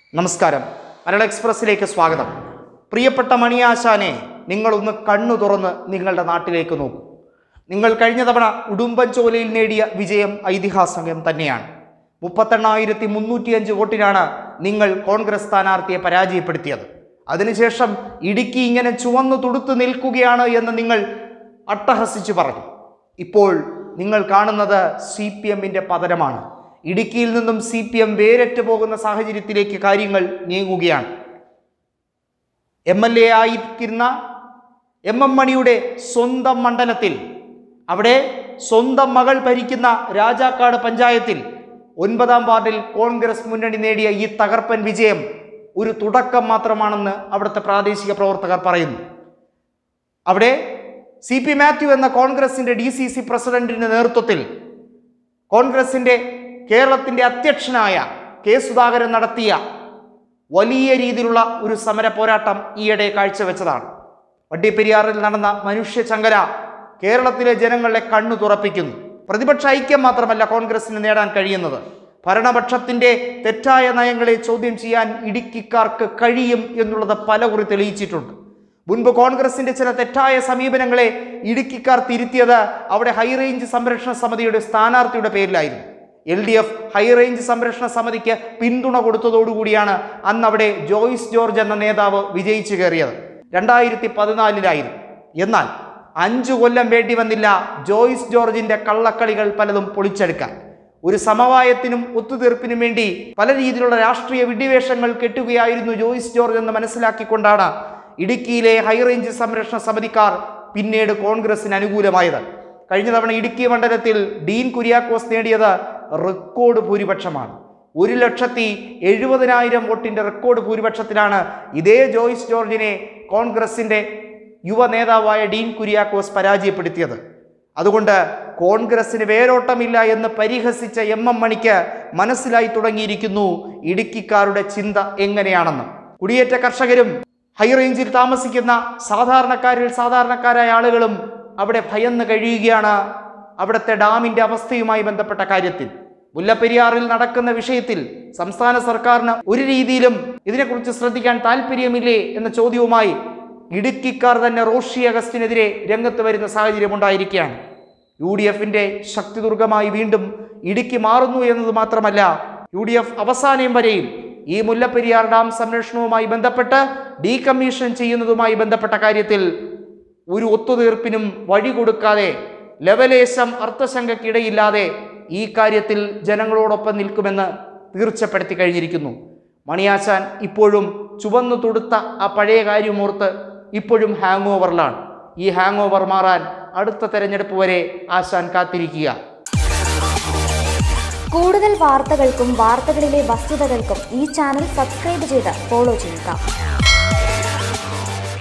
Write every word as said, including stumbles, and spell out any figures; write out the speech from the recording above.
നമസ്കാരം. മലയാള എക്സ്പ്രസിലേക്ക് സ്വാഗതം. പ്രിയപ്പെട്ട മണിയാശാനെ, നിങ്ങളൊന്ന് കണ്ണു തുറന്ന് നിങ്ങളുടെ നാട്ടിലേക്ക് നോക്കൂ. നിങ്ങൾ കഴിഞ്ഞ തവണ ഉടുമ്പൻചോലയിൽ നേടിയ വിജയം ഐതിഹാസികം തന്നെയാണ്. മുപ്പത്തെണ്ണായിരത്തി മുന്നൂറ്റിയഞ്ച് വോട്ടിനാണ് നിങ്ങൾ കോൺഗ്രസ് സ്ഥാനാർത്ഥിയെ പരാജയപ്പെടുത്തിയത്. അതിനുശേഷം ഇടുക്കി ഇങ്ങനെ ചുവന്നു തുടുത്തു നിൽക്കുകയാണ് എന്ന് നിങ്ങൾ അട്ടഹസിച്ചു പറഞ്ഞു. ഇപ്പോൾ നിങ്ങൾ കാണുന്നത് സി പി എമ്മിൻ്റെ പതനമാണ്. ഇടുക്കിയിൽ നിന്നും സി പി എം വേരറ്റ് പോകുന്ന സാഹചര്യത്തിലേക്ക് കാര്യങ്ങൾ നീങ്ങുകയാണ്. എം എൽ എ ആയിരിക്കുന്ന എം എം മണിയുടെ സ്വന്തം മണ്ഡലത്തിൽ, അവിടെ സ്വന്തം മകൾ ഭരിക്കുന്ന രാജാക്കാട് പഞ്ചായത്തിൽ ഒൻപതാം വാർഡിൽ കോൺഗ്രസ് മുന്നണി നേടിയ ഈ തകർപ്പൻ വിജയം ഒരു തുടക്കം മാത്രമാണെന്ന് അവിടുത്തെ പ്രാദേശിക പ്രവർത്തകർ പറയുന്നു. അവിടെ സി പി മാത്യു എന്ന കോൺഗ്രസിൻ്റെ ഡി സി സി പ്രസിഡന്റിൻ്റെ നേതൃത്വത്തിൽ കോൺഗ്രസിൻ്റെ കേരളത്തിൻ്റെ അധ്യക്ഷനായ കെ സുധാകരൻ നടത്തിയ വലിയ രീതിയിലുള്ള ഒരു സമര പോരാട്ടം ഈയിടെ കാഴ്ചവെച്ചതാണ്. വണ്ടിപ്പെരിയാറിൽ നടന്ന മനുഷ്യ ചങ്ങല കേരളത്തിലെ ജനങ്ങളെ കണ്ണു തുറപ്പിക്കുന്നു. പ്രതിപക്ഷ ഐക്യം മാത്രമല്ല കോൺഗ്രസിന് നേടാൻ കഴിയുന്നത്, ഭരണപക്ഷത്തിൻ്റെ തെറ്റായ നയങ്ങളെ ചോദ്യം ചെയ്യാൻ ഇടുക്കിക്കാർക്ക് കഴിയും എന്നുള്ളത് പലകുറി തെളിയിച്ചിട്ടുണ്ട്. മുൻപ് കോൺഗ്രസിൻ്റെ ചില തെറ്റായ സമീപനങ്ങളെ ഇടുക്കിക്കാർ തിരുത്തിയത് അവിടെ ഹൈറേഞ്ച് സംരക്ഷണ സമിതിയുടെ സ്ഥാനാർത്ഥിയുടെ പേരിലായിരുന്നു. എൽ ഡി എഫ് ഹൈറേഞ്ച് സംരക്ഷണ സമിതിക്ക് പിന്തുണ കൊടുത്തതോടുകൂടിയാണ് അന്ന് അവിടെ ജോയ്സ് ജോർജ് എന്ന നേതാവ് വിജയിച്ചു കയറിയത്. രണ്ടായിരത്തി പതിനാലിലായിരുന്നു. എന്നാൽ അഞ്ചു കൊല്ലം വേണ്ടി വന്നില്ല ജോയ്സ് ജോർജിന്റെ കള്ളക്കളികൾ പലതും പൊളിച്ചെടുക്കാൻ. ഒരു സമവായത്തിനും ഒത്തുതീർപ്പിനും വേണ്ടി പല രീതിയിലുള്ള രാഷ്ട്രീയ വിഡ്ഢിവേഷങ്ങൾ കെട്ടുകയായിരുന്നു ജോയ്സ് ജോർജ് എന്ന് മനസ്സിലാക്കിക്കൊണ്ടാണ് ഇടുക്കിയിലെ ഹൈറേഞ്ച് സംരക്ഷണ സമിതിക്കാർ പിന്നീട് കോൺഗ്രസിന് അനുകൂലമായത്. കഴിഞ്ഞ തവണ ഇടുക്കി മണ്ഡലത്തിൽ ഡീൻ കുര്യാക്കോസ് നേടിയത് റെക്കോർഡ് ഭൂരിപക്ഷമാണ്. ഒരു ലക്ഷത്തി എഴുപതിനായിരം വോട്ടിൻ്റെ റെക്കോർഡ് ഭൂരിപക്ഷത്തിലാണ് ഇതേ ജോയ്സ് ജോർജിനെ കോൺഗ്രസിൻ്റെ യുവ നേതാവായ ഡീൻ കുര്യാക്കോസ് പരാജയപ്പെടുത്തിയത്. അതുകൊണ്ട് കോൺഗ്രസിന് വേരോട്ടമില്ല എന്ന് പരിഹസിച്ച എം എം മണിക്ക് മനസ്സിലായി തുടങ്ങിയിരിക്കുന്നു ഇടുക്കിക്കാരുടെ ചിന്ത എങ്ങനെയാണെന്ന്. കുടിയേറ്റ കർഷകരും ഹൈറേഞ്ചിൽ താമസിക്കുന്ന സാധാരണക്കാരിൽ സാധാരണക്കാരായ ആളുകളും അവിടെ ഭയന്ന് കഴിയുകയാണ് അവിടുത്തെ ഡാമിൻ്റെ അവസ്ഥയുമായി ബന്ധപ്പെട്ട കാര്യത്തിൽ. മുല്ലപ്പെരിയാറിൽ നടക്കുന്ന വിഷയത്തിൽ സംസ്ഥാന സർക്കാരിന് ഒരു രീതിയിലും ഇതിനെക്കുറിച്ച് ശ്രദ്ധിക്കാൻ താല്പര്യമില്ലേ എന്ന ചോദ്യവുമായി ഇടുക്കിക്കാർ തന്നെ റോഷി അഗസ്റ്റിനെതിരെ രംഗത്ത് വരുന്ന സാഹചര്യം ഉണ്ടായിരിക്കുകയാണ്. യു ഡി എഫിൻ്റെ ശക്തിദുർഗമായി വീണ്ടും ഇടുക്കി മാറുന്നു എന്നത് മാത്രമല്ല, യു ഡി എഫ് അവസാനം വരെയും ഈ മുല്ലപ്പെരിയാർ ഡാം സംരക്ഷണവുമായി ബന്ധപ്പെട്ട് ഡീകമ്മീഷൻ ചെയ്യുന്നതുമായി ബന്ധപ്പെട്ട കാര്യത്തിൽ ഒരു ഒത്തുതീർപ്പിനും വഴി കൊടുക്കാതെ, ലവലേശം അർത്ഥശങ്കയ്ക്കിടയില്ലാതെ ഈ കാര്യത്തിൽ ജനങ്ങളോടൊപ്പം നിൽക്കുമെന്ന് തീർച്ചപ്പെടുത്തി കഴിഞ്ഞിരിക്കുന്നു. മണിയാശാൻ ഇപ്പോഴും ചുവന്നു തൊടുത്ത ആ പഴയ കാര്യമോർത്ത് ഇപ്പോഴും ഹാങ് ഓവറിലാണ്. ഈ ഹാങ് ഓവർ മാറാൻ അടുത്ത തെരഞ്ഞെടുപ്പ് വരെ ആശാൻ കാത്തിരിക്കുക. കൂടുതൽ വാർത്തകൾക്കും വാർത്തകളിലെ വസ്തുതകൾക്കും ഈ ചാനൽ സബ്സ്ക്രൈബ് ചെയ്ത് ഫോളോ ചെയ്യുക.